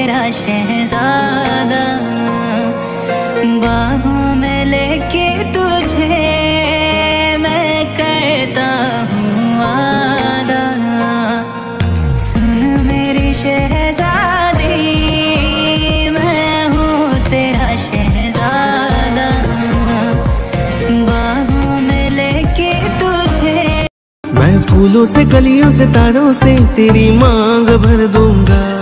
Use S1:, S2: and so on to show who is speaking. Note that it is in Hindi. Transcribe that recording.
S1: तेरा शहजादा, बाहों में लेके तुझे मैं करता हूँ वादा। सुन मेरी शहजादी, मैं हूँ तेरा शहजादा, बाहों में लेके तुझे।
S2: मैं फूलों से, कलियों से, तारों से तेरी मांग भर दूंगा।